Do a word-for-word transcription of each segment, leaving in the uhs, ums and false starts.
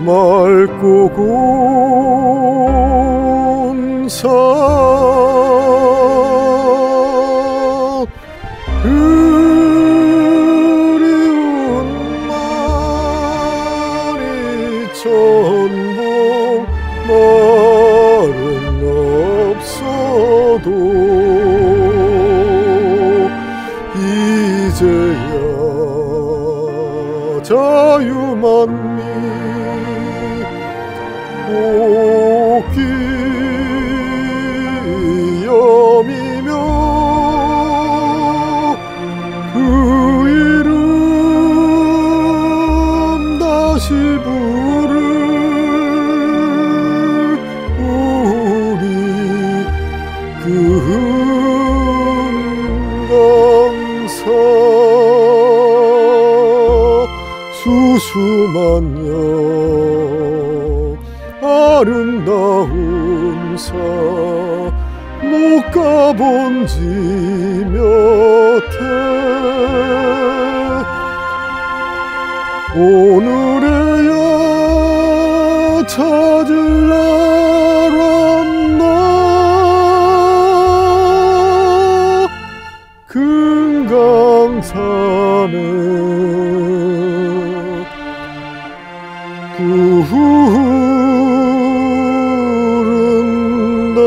맑고 고운 산 그리운 말이 전부 말은 없어도 이제야 자유만미 꽃기염이며 그 이름 다시 부를 우리 금강사 수수만년 아름다운 사 못 가본 지 몇 해 오늘에야 찾을 날 없나 금강산에 구른다.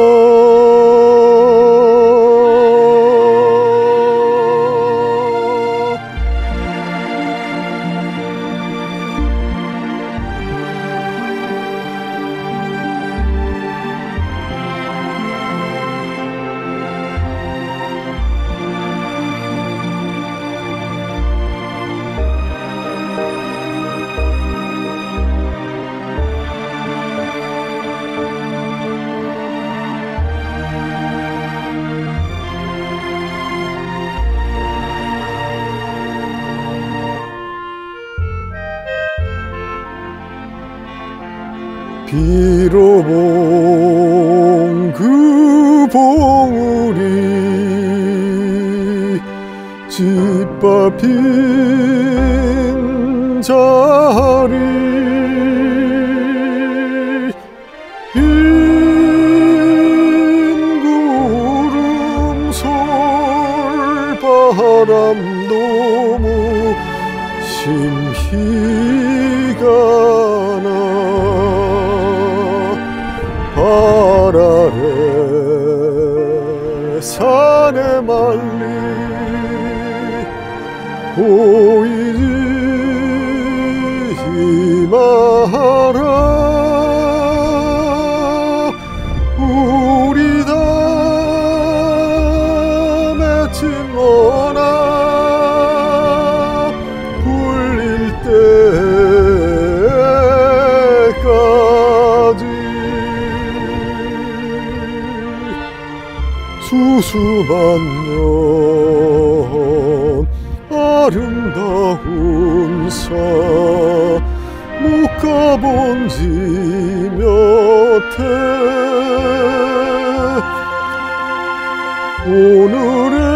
비로봉 그 봉우리 짓밟힌 자리 흰 구름 솔 바람 너무 심희가 나 발 아래 산에 말리 보이지 마라 우리 다 맺힌 원아 불릴 때까지 수수만년 아름다운 사 못 가본 지 몇 해 오늘의